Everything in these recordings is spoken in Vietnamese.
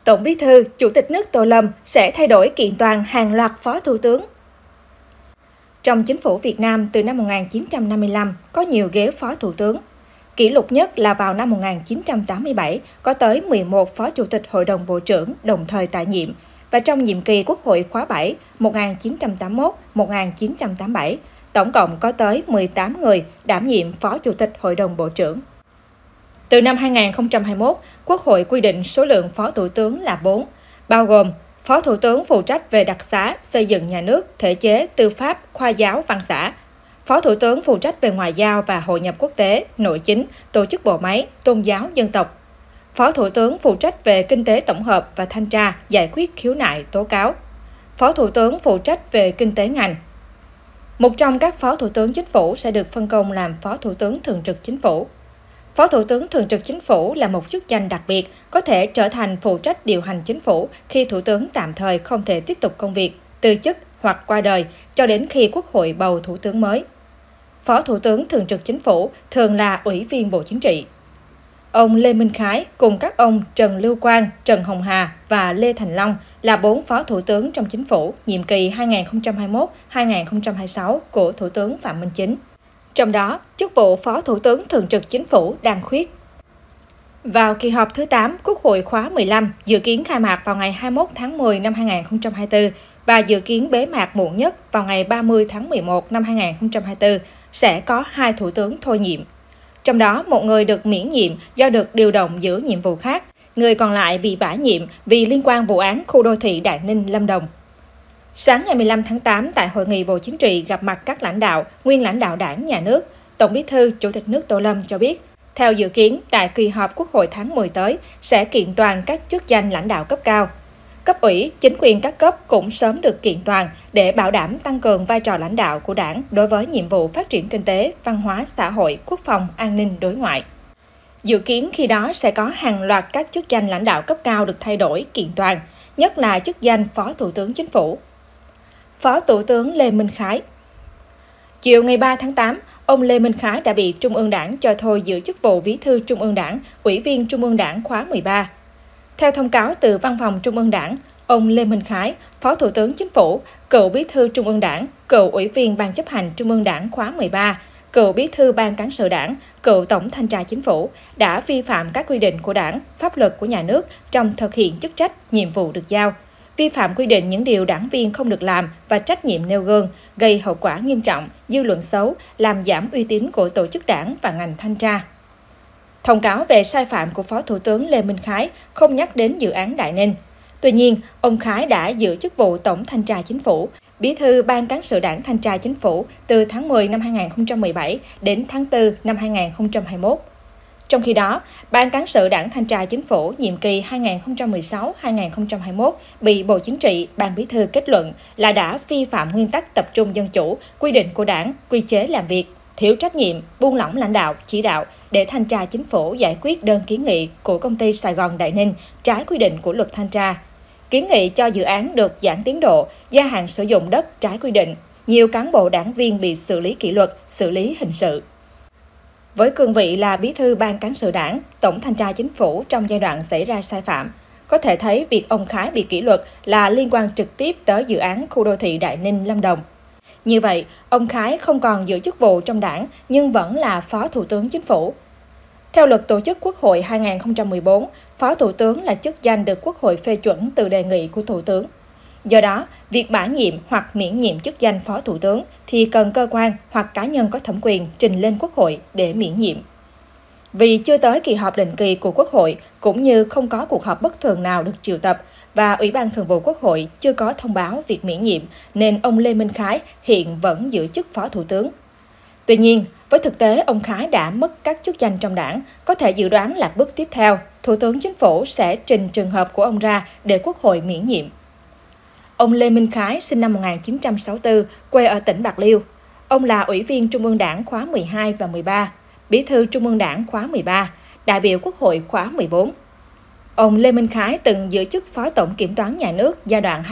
Tổng Bí thư, Chủ tịch nước Tô Lâm sẽ thay đổi kiện toàn hàng loạt phó thủ tướng. Trong chính phủ Việt Nam từ năm 1955 có nhiều ghế phó thủ tướng. Kỷ lục nhất là vào năm 1987 có tới 11 phó chủ tịch Hội đồng Bộ trưởng đồng thời tại nhiệm, và trong nhiệm kỳ Quốc hội khóa 7 1981-1987, tổng cộng có tới 18 người đảm nhiệm phó chủ tịch Hội đồng Bộ trưởng. Từ năm 2021, Quốc hội quy định số lượng phó thủ tướng là 4, bao gồm phó thủ tướng phụ trách về đặc xá, xây dựng nhà nước, thể chế, tư pháp, khoa giáo, văn xã, phó thủ tướng phụ trách về ngoại giao và hội nhập quốc tế, nội chính, tổ chức bộ máy, tôn giáo, dân tộc, phó thủ tướng phụ trách về kinh tế tổng hợp và thanh tra, giải quyết khiếu nại, tố cáo, phó thủ tướng phụ trách về kinh tế ngành. Một trong các phó thủ tướng chính phủ sẽ được phân công làm phó thủ tướng thường trực chính phủ. Phó Thủ tướng Thường trực Chính phủ là một chức danh đặc biệt, có thể trở thành phụ trách điều hành chính phủ khi Thủ tướng tạm thời không thể tiếp tục công việc, từ chức hoặc qua đời, cho đến khi Quốc hội bầu Thủ tướng mới. Phó Thủ tướng Thường trực Chính phủ thường là Ủy viên Bộ Chính trị. Ông Lê Minh Khái cùng các ông Trần Lưu Quang, Trần Hồng Hà và Lê Thành Long là 4 phó thủ tướng trong chính phủ nhiệm kỳ 2021-2026 của Thủ tướng Phạm Minh Chính. Trong đó, chức vụ Phó Thủ tướng Thường trực Chính phủ đang khuyết. Vào kỳ họp thứ 8, Quốc hội khóa 15 dự kiến khai mạc vào ngày 21 tháng 10 năm 2024 và dự kiến bế mạc muộn nhất vào ngày 30 tháng 11 năm 2024 sẽ có 2 thủ tướng thôi nhiệm. Trong đó, một người được miễn nhiệm do được điều động giữ nhiệm vụ khác, người còn lại bị bãi nhiệm vì liên quan vụ án khu đô thị Đại Ninh, Lâm Đồng. Sáng ngày 15 tháng 8, tại Hội nghị Bộ Chính trị gặp mặt các lãnh đạo, nguyên lãnh đạo Đảng, Nhà nước, Tổng Bí thư, Chủ tịch nước Tô Lâm cho biết, theo dự kiến, tại kỳ họp Quốc hội tháng 10 tới, sẽ kiện toàn các chức danh lãnh đạo cấp cao. Cấp ủy, chính quyền các cấp cũng sớm được kiện toàn để bảo đảm tăng cường vai trò lãnh đạo của Đảng đối với nhiệm vụ phát triển kinh tế, văn hóa, xã hội, quốc phòng, an ninh, đối ngoại. Dự kiến khi đó sẽ có hàng loạt các chức danh lãnh đạo cấp cao được thay đổi, kiện toàn, nhất là chức danh Phó Thủ tướng Chính phủ. Phó Thủ tướng Lê Minh Khái. Chiều ngày 3 tháng 8, ông Lê Minh Khái đã bị Trung ương Đảng cho thôi giữ chức vụ Bí thư Trung ương Đảng, Ủy viên Trung ương Đảng khóa 13. Theo thông cáo từ Văn phòng Trung ương Đảng, ông Lê Minh Khái, Phó Thủ tướng Chính phủ, cựu Bí thư Trung ương Đảng, cựu Ủy viên Ban chấp hành Trung ương Đảng khóa 13, cựu Bí thư Ban cán sự Đảng, cựu Tổng thanh tra Chính phủ đã vi phạm các quy định của Đảng, pháp luật của nhà nước trong thực hiện chức trách, nhiệm vụ được giao, vi phạm quy định những điều đảng viên không được làm và trách nhiệm nêu gương, gây hậu quả nghiêm trọng, dư luận xấu, làm giảm uy tín của tổ chức đảng và ngành thanh tra. Thông cáo về sai phạm của Phó Thủ tướng Lê Minh Khái không nhắc đến dự án Đại Ninh. Tuy nhiên, ông Khái đã giữ chức vụ Tổng thanh tra Chính phủ, Bí thư Ban cán sự Đảng thanh tra Chính phủ từ tháng 10 năm 2017 đến tháng 4 năm 2021. Trong khi đó, Ban cán sự Đảng thanh tra Chính phủ nhiệm kỳ 2016-2021 bị Bộ Chính trị, Ban Bí thư kết luận là đã vi phạm nguyên tắc tập trung dân chủ, quy định của Đảng, quy chế làm việc, thiếu trách nhiệm, buông lỏng lãnh đạo, chỉ đạo để thanh tra Chính phủ giải quyết đơn kiến nghị của công ty Sài Gòn Đại Ninh trái quy định của luật thanh tra. Kiến nghị cho dự án được giãn tiến độ, gia hạn sử dụng đất trái quy định. Nhiều cán bộ đảng viên bị xử lý kỷ luật, xử lý hình sự. Với cương vị là Bí thư Ban cán sự Đảng, Tổng thanh tra Chính phủ trong giai đoạn xảy ra sai phạm, có thể thấy việc ông Khái bị kỷ luật là liên quan trực tiếp tới dự án khu đô thị Đại Ninh, Lâm Đồng. Như vậy, ông Khái không còn giữ chức vụ trong Đảng nhưng vẫn là Phó Thủ tướng Chính phủ. Theo luật tổ chức Quốc hội 2014, Phó Thủ tướng là chức danh được Quốc hội phê chuẩn từ đề nghị của Thủ tướng. Do đó, việc bãi nhiệm hoặc miễn nhiệm chức danh Phó Thủ tướng thì cần cơ quan hoặc cá nhân có thẩm quyền trình lên Quốc hội để miễn nhiệm. Vì chưa tới kỳ họp định kỳ của Quốc hội cũng như không có cuộc họp bất thường nào được triệu tập và Ủy ban Thường vụ Quốc hội chưa có thông báo việc miễn nhiệm nên ông Lê Minh Khái hiện vẫn giữ chức Phó Thủ tướng. Tuy nhiên, với thực tế ông Khái đã mất các chức danh trong Đảng, có thể dự đoán là bước tiếp theo, Thủ tướng Chính phủ sẽ trình trường hợp của ông ra để Quốc hội miễn nhiệm. Ông Lê Minh Khái sinh năm 1964, quê ở tỉnh Bạc Liêu. Ông là Ủy viên Trung ương Đảng khóa 12 và 13, Bí thư Trung ương Đảng khóa 13, đại biểu Quốc hội khóa 14. Ông Lê Minh Khái từng giữ chức Phó Tổng Kiểm toán Nhà nước giai đoạn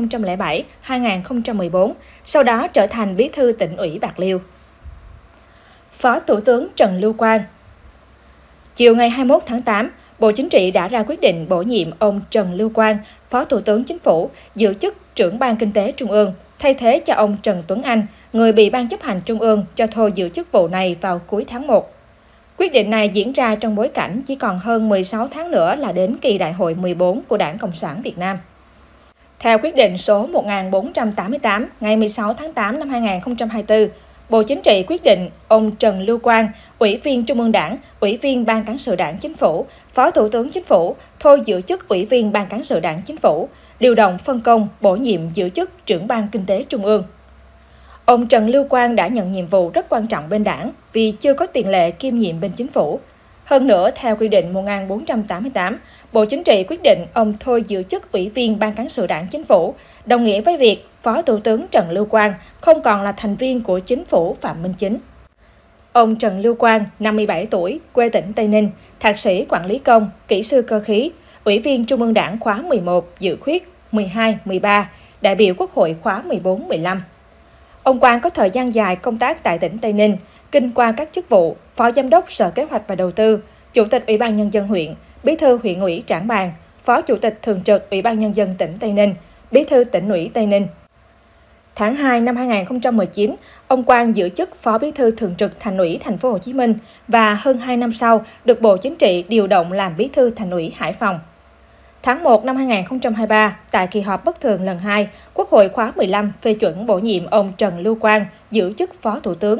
2007-2014, sau đó trở thành Bí thư Tỉnh ủy Bạc Liêu. Phó Thủ tướng Trần Lưu Quang. Chiều ngày 21 tháng 8, Bộ Chính trị đã ra quyết định bổ nhiệm ông Trần Lưu Quang, Phó Thủ tướng Chính phủ, giữ chức trưởng Ban Kinh tế Trung ương, thay thế cho ông Trần Tuấn Anh, người bị Ban chấp hành Trung ương cho thôi giữ chức vụ này vào cuối tháng 1. Quyết định này diễn ra trong bối cảnh chỉ còn hơn 16 tháng nữa là đến kỳ đại hội 14 của Đảng Cộng sản Việt Nam. Theo quyết định số 1488 ngày 16 tháng 8 năm 2024, Bộ Chính trị quyết định ông Trần Lưu Quang, Ủy viên Trung ương Đảng, Ủy viên Ban Cán sự Đảng Chính phủ, Phó Thủ tướng Chính phủ, thôi giữ chức Ủy viên Ban Cán sự Đảng Chính phủ, điều động phân công, bổ nhiệm giữ chức trưởng Ban Kinh tế Trung ương. Ông Trần Lưu Quang đã nhận nhiệm vụ rất quan trọng bên Đảng vì chưa có tiền lệ kiêm nhiệm bên Chính phủ. Hơn nữa, theo quy định 1488, Bộ Chính trị quyết định ông thôi giữ chức Ủy viên Ban Cán sự Đảng Chính phủ, đồng nghĩa với việc Phó Thủ tướng Trần Lưu Quang không còn là thành viên của Chính phủ Phạm Minh Chính. Ông Trần Lưu Quang, 57 tuổi, quê tỉnh Tây Ninh, thạc sĩ quản lý công, kỹ sư cơ khí, Ủy viên Trung ương Đảng khóa 11, dự khuyết 12, 13, đại biểu Quốc hội khóa 14, 15. Ông Quang có thời gian dài công tác tại tỉnh Tây Ninh, kinh qua các chức vụ Phó Giám đốc Sở Kế hoạch và Đầu tư, Chủ tịch Ủy ban Nhân dân huyện, Bí thư huyện ủy Trảng Bàng, Phó Chủ tịch Thường trực Ủy ban Nhân dân tỉnh Tây Ninh, Bí thư Tỉnh ủy Tây Ninh. Tháng 2 năm 2019, ông Quang giữ chức Phó Bí thư Thường trực Thành ủy Thành phố Hồ Chí Minh và hơn 2 năm sau được Bộ Chính trị điều động làm Bí thư Thành ủy Hải Phòng. Tháng 1 năm 2023, tại kỳ họp bất thường lần 2, Quốc hội khóa 15 phê chuẩn bổ nhiệm ông Trần Lưu Quang giữ chức Phó Thủ tướng.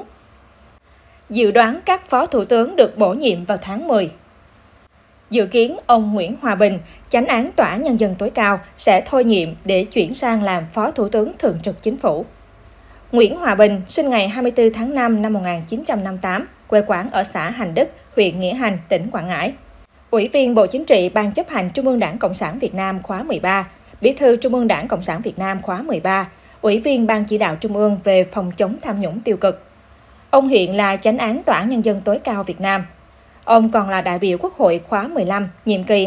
Dự đoán các Phó Thủ tướng được bổ nhiệm vào tháng 10. Dự kiến ông Nguyễn Hòa Bình, Chánh án Tòa Nhân dân tối cao, sẽ thôi nhiệm để chuyển sang làm Phó Thủ tướng Thường trực Chính phủ. Nguyễn Hòa Bình sinh ngày 24 tháng 5 năm 1958, quê quán ở xã Hành Đức, huyện Nghĩa Hành, tỉnh Quảng Ngãi. Ủy viên Bộ Chính trị Ban chấp hành Trung ương Đảng Cộng sản Việt Nam khóa 13, Bí thư Trung ương Đảng Cộng sản Việt Nam khóa 13, Ủy viên Ban chỉ đạo Trung ương về phòng chống tham nhũng tiêu cực. Ông hiện là Chánh án Tòa án Nhân dân tối cao Việt Nam. Ông còn là đại biểu Quốc hội khóa 15, nhiệm kỳ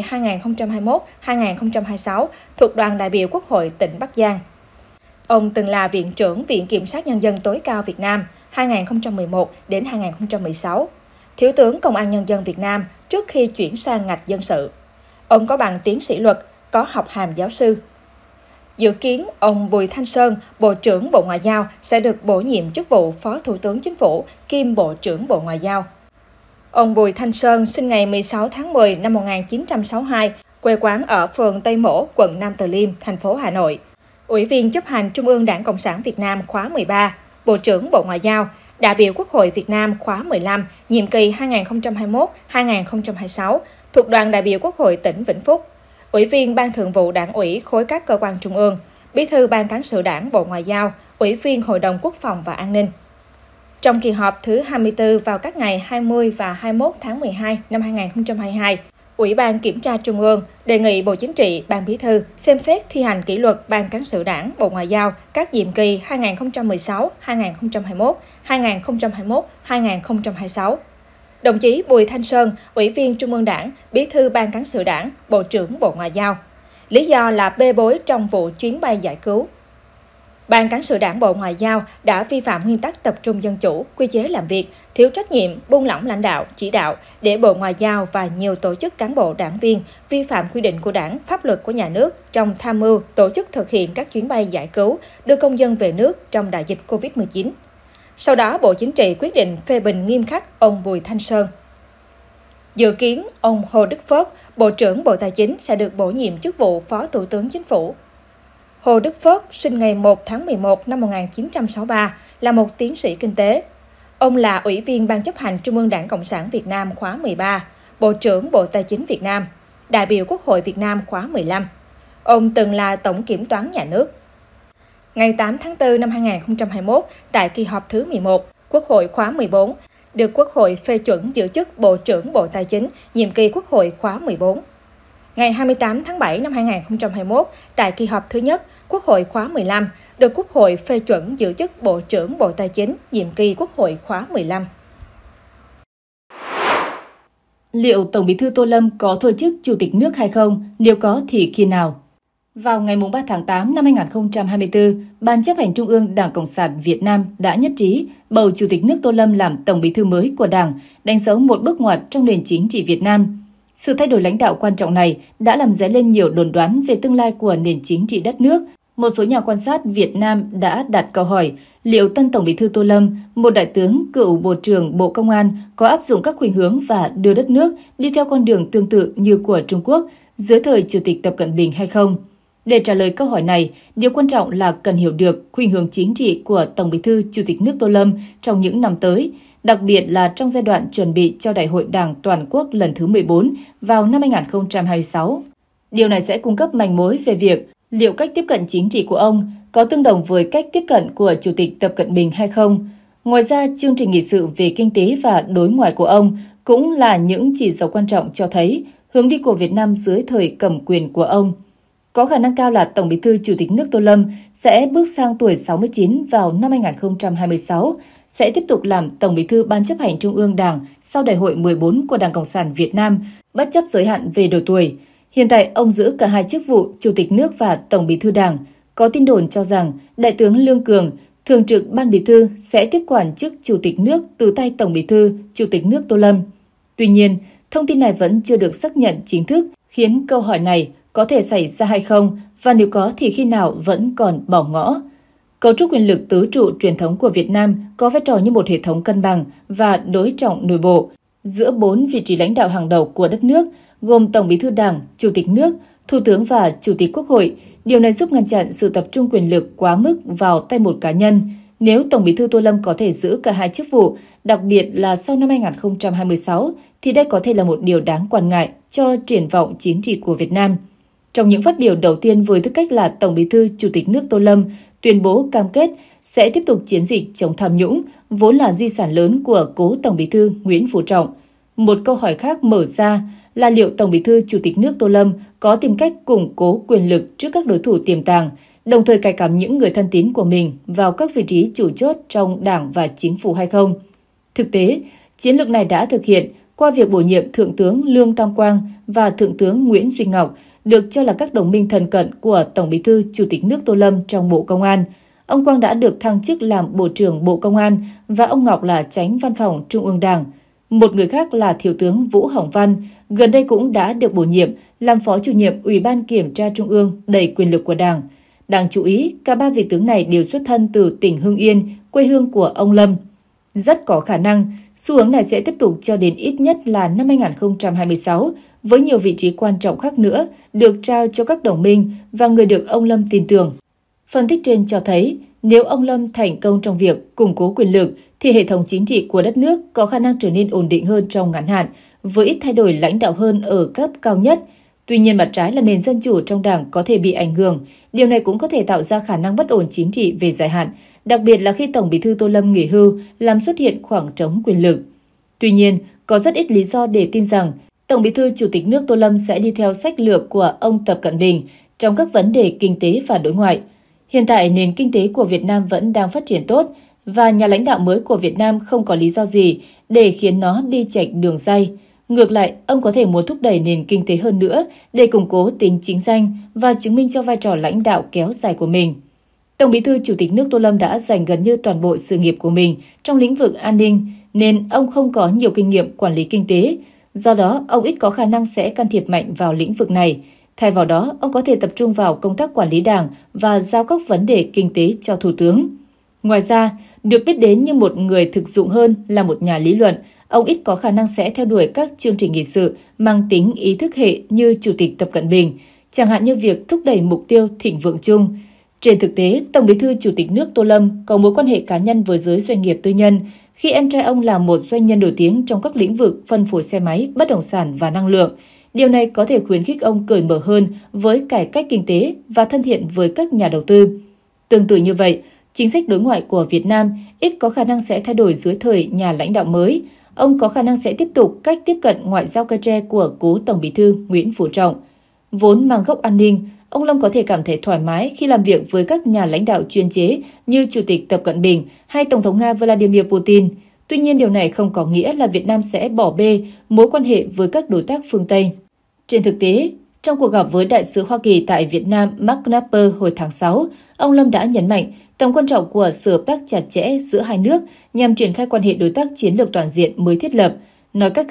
2021-2026, thuộc đoàn đại biểu Quốc hội tỉnh Bắc Giang. Ông từng là Viện trưởng Viện Kiểm sát Nhân dân tối cao Việt Nam 2011 đến 2016, Thiếu tướng Công an Nhân dân Việt Nam trước khi chuyển sang ngạch dân sự. Ông có bằng tiến sĩ luật, có học hàm giáo sư. Dự kiến, ông Bùi Thanh Sơn, Bộ trưởng Bộ Ngoại giao, sẽ được bổ nhiệm chức vụ Phó Thủ tướng Chính phủ kiêm Bộ trưởng Bộ Ngoại giao. Ông Bùi Thanh Sơn sinh ngày 16 tháng 10 năm 1962, quê quán ở phường Tây Mỗ, quận Nam Từ Liêm, thành phố Hà Nội. Ủy viên chấp hành Trung ương Đảng Cộng sản Việt Nam khóa 13, Bộ trưởng Bộ Ngoại giao, đại biểu Quốc hội Việt Nam khóa 15, nhiệm kỳ 2021-2026, thuộc đoàn đại biểu Quốc hội tỉnh Vĩnh Phúc. Ủy viên Ban Thường vụ Đảng ủy khối các cơ quan trung ương, Bí thư Ban Cán sự Đảng Bộ Ngoại giao, Ủy viên Hội đồng Quốc phòng và An ninh. Trong kỳ họp thứ 24 vào các ngày 20 và 21 tháng 12 năm 2022, Ủy ban Kiểm tra Trung ương đề nghị Bộ Chính trị, Ban Bí thư xem xét thi hành kỷ luật Ban Cán sự Đảng Bộ Ngoại giao các nhiệm kỳ 2016-2021, 2021-2026. Đồng chí Bùi Thanh Sơn, Ủy viên Trung ương Đảng, Bí thư Ban Cán sự Đảng, Bộ trưởng Bộ Ngoại giao. Lý do là bê bối trong vụ chuyến bay giải cứu. Ban Cán sự Đảng Bộ Ngoại giao đã vi phạm nguyên tắc tập trung dân chủ, quy chế làm việc, thiếu trách nhiệm, buông lỏng lãnh đạo, chỉ đạo để Bộ Ngoại giao và nhiều tổ chức cán bộ đảng viên vi phạm quy định của Đảng, pháp luật của nhà nước trong tham mưu tổ chức thực hiện các chuyến bay giải cứu, đưa công dân về nước trong đại dịch Covid-19. Sau đó, Bộ Chính trị quyết định phê bình nghiêm khắc ông Bùi Thanh Sơn. Dự kiến, ông Hồ Đức Phớt, Bộ trưởng Bộ Tài chính sẽ được bổ nhiệm chức vụ Phó Thủ tướng Chính phủ. Hồ Đức Phớt sinh ngày 1 tháng 11 năm 1963, là một tiến sĩ kinh tế. Ông là Ủy viên Ban chấp hành Trung ương Đảng Cộng sản Việt Nam khóa 13, Bộ trưởng Bộ Tài chính Việt Nam, đại biểu Quốc hội Việt Nam khóa 15. Ông từng là Tổng Kiểm toán Nhà nước. Ngày 8 tháng 4 năm 2021, tại kỳ họp thứ 11, Quốc hội khóa 14, được Quốc hội phê chuẩn giữ chức Bộ trưởng Bộ Tài chính, nhiệm kỳ Quốc hội khóa 14. Ngày 28 tháng 7 năm 2021, tại kỳ họp thứ nhất, Quốc hội khóa 15, được Quốc hội phê chuẩn giữ chức Bộ trưởng Bộ Tài chính, nhiệm kỳ Quốc hội khóa 15. Liệu Tổng Bí thư Tô Lâm có thôi chức Chủ tịch nước hay không? Nếu có thì khi nào? Vào ngày 3 tháng 8 năm 2024, Ban chấp hành Trung ương Đảng Cộng sản Việt Nam đã nhất trí bầu Chủ tịch nước Tô Lâm làm Tổng Bí thư mới của Đảng, đánh dấu một bước ngoặt trong nền chính trị Việt Nam. Sự thay đổi lãnh đạo quan trọng này đã làm dấy lên nhiều đồn đoán về tương lai của nền chính trị đất nước. Một số nhà quan sát Việt Nam đã đặt câu hỏi liệu tân Tổng Bí thư Tô Lâm, một đại tướng cựu Bộ trưởng Bộ Công an, có áp dụng các khuynh hướng và đưa đất nước đi theo con đường tương tự như của Trung Quốc dưới thời Chủ tịch Tập Cận Bình hay không? Để trả lời câu hỏi này, điều quan trọng là cần hiểu được khuynh hướng chính trị của Tổng Bí thư Chủ tịch nước Tô Lâm trong những năm tới, đặc biệt là trong giai đoạn chuẩn bị cho Đại hội Đảng Toàn quốc lần thứ 14 vào năm 2026. Điều này sẽ cung cấp manh mối về việc liệu cách tiếp cận chính trị của ông có tương đồng với cách tiếp cận của Chủ tịch Tập Cận Bình hay không. Ngoài ra, chương trình nghị sự về kinh tế và đối ngoại của ông cũng là những chỉ dấu quan trọng cho thấy hướng đi của Việt Nam dưới thời cầm quyền của ông. Có khả năng cao là Tổng Bí thư Chủ tịch nước Tô Lâm sẽ bước sang tuổi 69 vào năm 2026, sẽ tiếp tục làm Tổng Bí thư Ban chấp hành Trung ương Đảng sau Đại hội 14 của Đảng Cộng sản Việt Nam, bất chấp giới hạn về độ tuổi. Hiện tại, ông giữ cả hai chức vụ Chủ tịch nước và Tổng Bí thư Đảng. Có tin đồn cho rằng Đại tướng Lương Cường, Thường trực Ban Bí thư sẽ tiếp quản chức Chủ tịch nước từ tay Tổng Bí thư Chủ tịch nước Tô Lâm. Tuy nhiên, thông tin này vẫn chưa được xác nhận chính thức, khiến câu hỏi này có thể xảy ra hay không, và nếu có thì khi nào vẫn còn bỏ ngỏ. Cấu trúc quyền lực tứ trụ truyền thống của Việt Nam có vai trò như một hệ thống cân bằng và đối trọng nội bộ giữa 4 vị trí lãnh đạo hàng đầu của đất nước, gồm Tổng Bí thư Đảng, Chủ tịch nước, Thủ tướng và Chủ tịch Quốc hội. Điều này giúp ngăn chặn sự tập trung quyền lực quá mức vào tay một cá nhân. Nếu Tổng Bí thư Tô Lâm có thể giữ cả hai chức vụ, đặc biệt là sau năm 2026, thì đây có thể là một điều đáng quan ngại cho triển vọng chính trị của Việt Nam. Trong những phát biểu đầu tiên với tư cách là Tổng Bí thư Chủ tịch nước Tô Lâm tuyên bố cam kết sẽ tiếp tục chiến dịch chống tham nhũng, vốn là di sản lớn của cố Tổng Bí thư Nguyễn Phú Trọng. Một câu hỏi khác mở ra là liệu Tổng Bí thư Chủ tịch nước Tô Lâm có tìm cách củng cố quyền lực trước các đối thủ tiềm tàng, đồng thời cài cắm những người thân tín của mình vào các vị trí chủ chốt trong Đảng và Chính phủ hay không. Thực tế, chiến lược này đã thực hiện qua việc bổ nhiệm Thượng tướng Lương Tam Quang và Thượng tướng Nguyễn Duy Ngọc, được cho là các đồng minh thân cận của Tổng Bí thư Chủ tịch nước Tô Lâm trong Bộ Công an. Ông Quang đã được thăng chức làm Bộ trưởng Bộ Công an và ông Ngọc là Chánh Văn phòng Trung ương Đảng. Một người khác là Thiếu tướng Vũ Hồng Văn, gần đây cũng đã được bổ nhiệm làm Phó Chủ nhiệm Ủy ban Kiểm tra Trung ương đầy quyền lực của Đảng. Đáng chú ý, cả ba vị tướng này đều xuất thân từ tỉnh Hưng Yên, quê hương của ông Lâm. Rất có khả năng, xu hướng này sẽ tiếp tục cho đến ít nhất là năm 2026, với nhiều vị trí quan trọng khác nữa được trao cho các đồng minh và người được ông Lâm tin tưởng. Phân tích trên cho thấy, nếu ông Lâm thành công trong việc củng cố quyền lực, thì hệ thống chính trị của đất nước có khả năng trở nên ổn định hơn trong ngắn hạn, với ít thay đổi lãnh đạo hơn ở cấp cao nhất. Tuy nhiên, mặt trái là nền dân chủ trong Đảng có thể bị ảnh hưởng. Điều này cũng có thể tạo ra khả năng bất ổn chính trị về dài hạn, đặc biệt là khi Tổng Bí thư Tô Lâm nghỉ hưu làm xuất hiện khoảng trống quyền lực. Tuy nhiên, có rất ít lý do để tin rằng Tổng Bí thư Chủ tịch nước Tô Lâm sẽ đi theo sách lược của ông Tập Cận Bình trong các vấn đề kinh tế và đối ngoại. Hiện tại, nền kinh tế của Việt Nam vẫn đang phát triển tốt và nhà lãnh đạo mới của Việt Nam không có lý do gì để khiến nó đi chệch đường ray. Ngược lại, ông có thể muốn thúc đẩy nền kinh tế hơn nữa để củng cố tính chính danh và chứng minh cho vai trò lãnh đạo kéo dài của mình. Tổng Bí thư Chủ tịch nước Tô Lâm đã dành gần như toàn bộ sự nghiệp của mình trong lĩnh vực an ninh, nên ông không có nhiều kinh nghiệm quản lý kinh tế. Do đó, ông ít có khả năng sẽ can thiệp mạnh vào lĩnh vực này. Thay vào đó, ông có thể tập trung vào công tác quản lý Đảng và giao các vấn đề kinh tế cho Thủ tướng. Ngoài ra, được biết đến như một người thực dụng hơn là một nhà lý luận, ông ít có khả năng sẽ theo đuổi các chương trình nghị sự mang tính ý thức hệ như Chủ tịch Tập Cận Bình, chẳng hạn như việc thúc đẩy mục tiêu thịnh vượng chung. Trên thực tế, Tổng Bí thư Chủ tịch nước Tô Lâm có mối quan hệ cá nhân với giới doanh nghiệp tư nhân, khi em trai ông là một doanh nhân nổi tiếng trong các lĩnh vực phân phối xe máy, bất động sản và năng lượng. Điều này có thể khuyến khích ông cởi mở hơn với cải cách kinh tế và thân thiện với các nhà đầu tư. Tương tự như vậy, chính sách đối ngoại của Việt Nam ít có khả năng sẽ thay đổi dưới thời nhà lãnh đạo mới. Ông có khả năng sẽ tiếp tục cách tiếp cận ngoại giao cây tre của cố Tổng Bí thư Nguyễn Phú Trọng. Vốn mang gốc an ninh, ông Lâm có thể cảm thấy thoải mái khi làm việc với các nhà lãnh đạo chuyên chế như Chủ tịch Tập Cận Bình hay Tổng thống Nga Vladimir Putin. Tuy nhiên, điều này không có nghĩa là Việt Nam sẽ bỏ bê mối quan hệ với các đối tác phương Tây. Trên thực tế, trong cuộc gặp với Đại sứ Hoa Kỳ tại Việt Nam Mark Knapper hồi tháng 6, ông Lâm đã nhấn mạnh tầm quan trọng của sự hợp tác chặt chẽ giữa hai nước nhằm triển khai quan hệ đối tác chiến lược toàn diện mới thiết lập. Nói cách khác,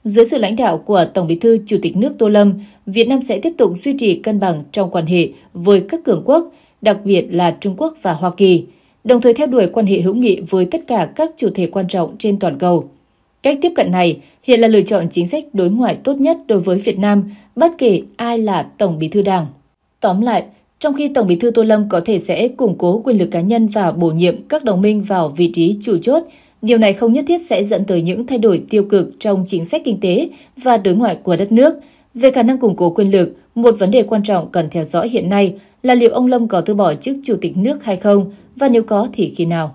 Dưới sự lãnh đạo của Tổng Bí thư Chủ tịch nước Tô Lâm, Việt Nam sẽ tiếp tục duy trì cân bằng trong quan hệ với các cường quốc, đặc biệt là Trung Quốc và Hoa Kỳ, đồng thời theo đuổi quan hệ hữu nghị với tất cả các chủ thể quan trọng trên toàn cầu. Cách tiếp cận này hiện là lựa chọn chính sách đối ngoại tốt nhất đối với Việt Nam, bất kể ai là Tổng Bí thư Đảng. Tóm lại, trong khi Tổng Bí thư Tô Lâm có thể sẽ củng cố quyền lực cá nhân và bổ nhiệm các đồng minh vào vị trí chủ chốt, điều này không nhất thiết sẽ dẫn tới những thay đổi tiêu cực trong chính sách kinh tế và đối ngoại của đất nước. Về khả năng củng cố quyền lực, một vấn đề quan trọng cần theo dõi hiện nay là liệu ông Lâm có từ bỏ chức Chủ tịch nước hay không, và nếu có thì khi nào.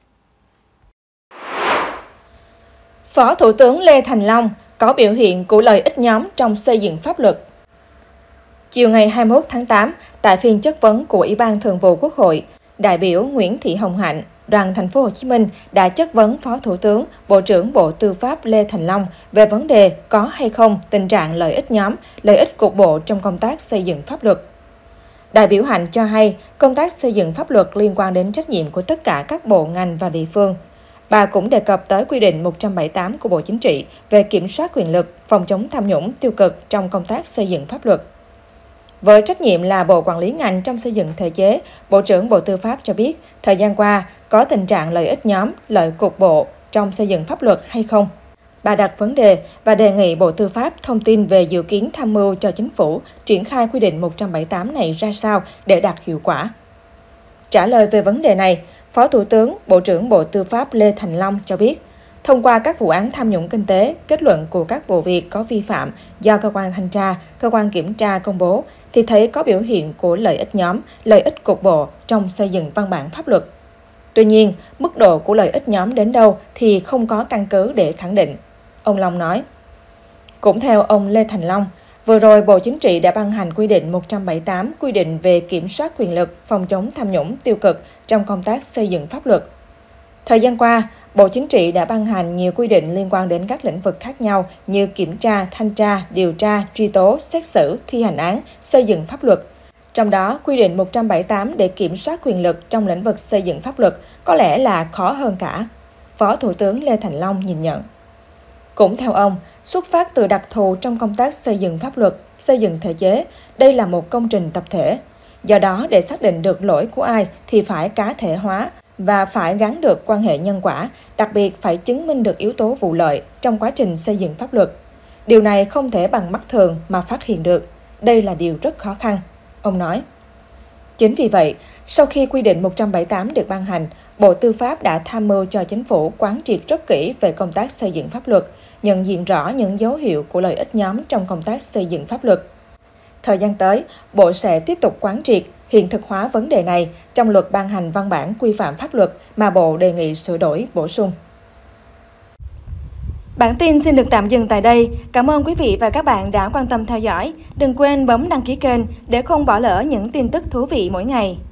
Phó Thủ tướng Lê Thành Long có biểu hiện của lợi ích nhóm trong xây dựng pháp luật. Chiều ngày 21 tháng 8, tại phiên chất vấn của Ủy ban Thường vụ Quốc hội, đại biểu Nguyễn Thị Hồng Hạnh, đoàn Thành phố Hồ Chí Minh đã chất vấn Phó Thủ tướng, Bộ trưởng Bộ Tư pháp Lê Thành Long về vấn đề có hay không tình trạng lợi ích nhóm, lợi ích cục bộ trong công tác xây dựng pháp luật. Đại biểu Hạnh cho hay, công tác xây dựng pháp luật liên quan đến trách nhiệm của tất cả các bộ ngành và địa phương. Bà cũng đề cập tới quy định 178 của Bộ Chính trị về kiểm soát quyền lực, phòng chống tham nhũng tiêu cực trong công tác xây dựng pháp luật. Với trách nhiệm là Bộ Quản lý ngành trong xây dựng thể chế, Bộ trưởng Bộ Tư pháp cho biết, thời gian qua có tình trạng lợi ích nhóm, lợi cục bộ trong xây dựng pháp luật hay không? Bà đặt vấn đề và đề nghị Bộ Tư pháp thông tin về dự kiến tham mưu cho Chính phủ triển khai quy định 178 này ra sao để đạt hiệu quả. Trả lời về vấn đề này, Phó Thủ tướng, Bộ trưởng Bộ Tư pháp Lê Thành Long cho biết, thông qua các vụ án tham nhũng kinh tế, kết luận của các vụ việc có vi phạm do cơ quan thanh tra, cơ quan kiểm tra công bố, thì thấy có biểu hiện của lợi ích nhóm, lợi ích cục bộ trong xây dựng văn bản pháp luật. Tuy nhiên, mức độ của lợi ích nhóm đến đâu thì không có căn cứ để khẳng định. Ông Long nói. Cũng theo ông Lê Thành Long, vừa rồi Bộ Chính trị đã ban hành quy định 178 quy định về kiểm soát quyền lực, phòng chống tham nhũng tiêu cực trong công tác xây dựng pháp luật. Thời gian qua, Bộ Chính trị đã ban hành nhiều quy định liên quan đến các lĩnh vực khác nhau như kiểm tra, thanh tra, điều tra, truy tố, xét xử, thi hành án, xây dựng pháp luật. Trong đó, quy định 178 để kiểm soát quyền lực trong lĩnh vực xây dựng pháp luật có lẽ là khó hơn cả. Phó Thủ tướng Lê Thành Long nhìn nhận. Cũng theo ông, xuất phát từ đặc thù trong công tác xây dựng pháp luật, xây dựng thể chế, đây là một công trình tập thể. Do đó, để xác định được lỗi của ai thì phải cá thể hóa và phải gắn được quan hệ nhân quả, đặc biệt phải chứng minh được yếu tố vụ lợi trong quá trình xây dựng pháp luật. Điều này không thể bằng mắt thường mà phát hiện được. Đây là điều rất khó khăn, ông nói. Chính vì vậy, sau khi quy định 178 được ban hành, Bộ Tư pháp đã tham mưu cho Chính phủ quán triệt rất kỹ về công tác xây dựng pháp luật, nhận diện rõ những dấu hiệu của lợi ích nhóm trong công tác xây dựng pháp luật. Thời gian tới, Bộ sẽ tiếp tục quán triệt, hiện thực hóa vấn đề này trong luật ban hành văn bản quy phạm pháp luật mà Bộ đề nghị sửa đổi, bổ sung. Bản tin xin được tạm dừng tại đây. Cảm ơn quý vị và các bạn đã quan tâm theo dõi. Đừng quên bấm đăng ký kênh để không bỏ lỡ những tin tức thú vị mỗi ngày.